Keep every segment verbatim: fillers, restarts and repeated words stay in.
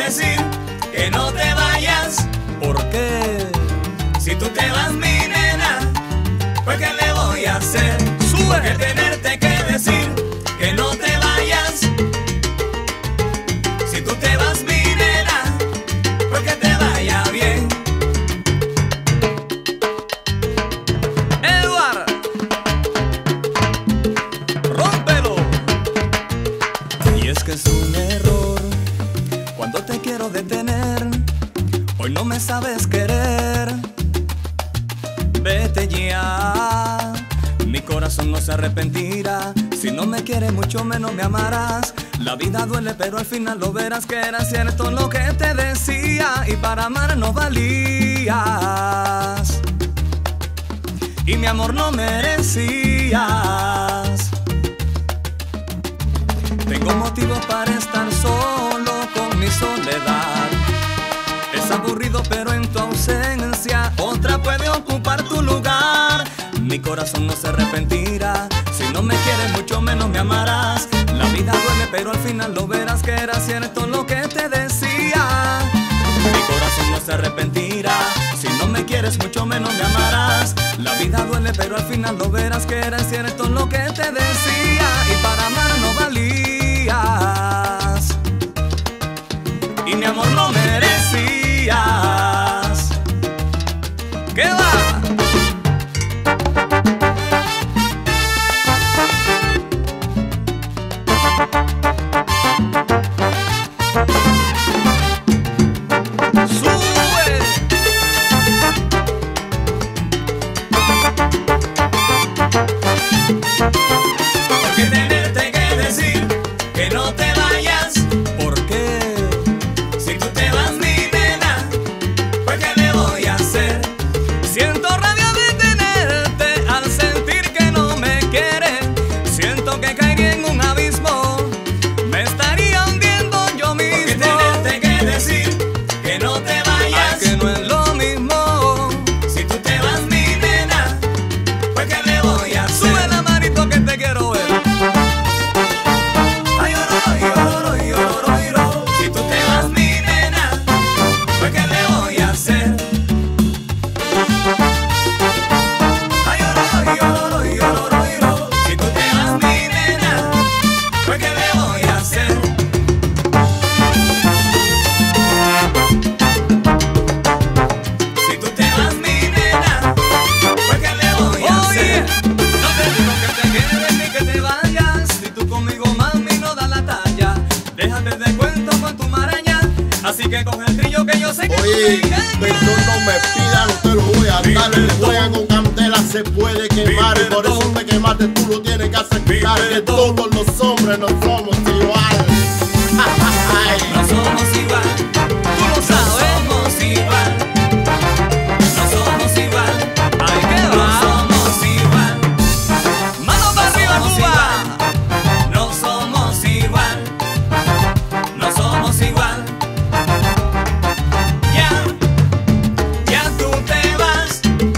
decir que no te vayas. ¿Por qué? Si tú te vas, mi nena, pues ¿qué le voy a hacer? Sube. Que tenerte que decir que no te vayas. Si tú te vas, mi nena, pues que te vaya bien. Eduard, rómpelo. Y es que es un error cuando te quiero detener. Hoy no me sabes querer. Vete ya, mi corazón no se arrepentirá. Si no me quieres, mucho menos me amarás. La vida duele, pero al final lo verás que era cierto lo que te decía. Y para amar no valías, y mi amor no merecías. Tengo motivos para estar solo con mi soledad. Es aburrido, pero en tu ausencia otra puede ocupar tu lugar. Mi corazón no se arrepentirá. Si no me quieres, mucho menos me amarás. La vida duele, pero al final lo verás que era cierto lo que te decía. Mi corazón no se arrepentirá. Si no me quieres, mucho menos me amarás. La vida duele, pero al final lo verás que era cierto lo que te decía. Y para amar no valías, y mi amor no merecías. ¿Qué va? Sube. Porque tenerte que decir que no te vayas. ¿Por qué? Si tú te vas, mi nena, pues ¿qué le voy a hacer? Siento rabia de tenerte al sentir que no me quieres. Siento que caería en un abismo, me estaría hundiendo yo mismo. Porque tenerte que decir que no te vayas. Ay, que no es lo mismo. Si tú te vas, mi nena, pues ¿qué le voy a hacer? Sube la manito que te quiero ver. Ay, oro, ay, oro, ay, oro, ay, oro. Si tú te vas, mi nena, pues ¿qué le voy a hacer? Ay, oro, ay, oro, ay, oro, ay, oro. Si tú te vas, mi nena, pues ¿qué le voy a hacer? Si tú te vas, mi nena, pues ¿qué le voy a Oye, hacer? no te digo que te quedes ni que te vayas. Si tú conmigo, mami, no da la talla. Déjate de cuento con tu maraña. Así que con el trillo que yo sé que Oye, tú me engañas. perdón, no me pida, no te lo voy a dar. El juega con candela se puede quemar. Y por eso te quemaste, tú lo tienes que aceptar. Que todos los hombres no somos igual. No somos igual, Tú lo no sabes. somos igual, no somos igual, Ay, ¿qué no va? somos igual, Mano para arriba, somos Cuba. no somos igual, no somos igual. Ya, ya tú te vas,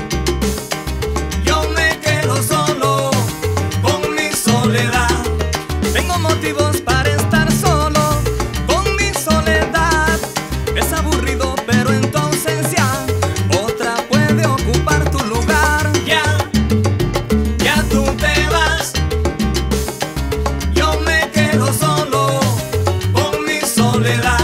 yo me quedo solo con mi soledad. Tengo motivos para estar solo con mi soledad. Es aburrido, pero en tu ausencia otra puede ocupar tu lugar. Ya, ya tú te vas, yo me quedo solo con mi soledad.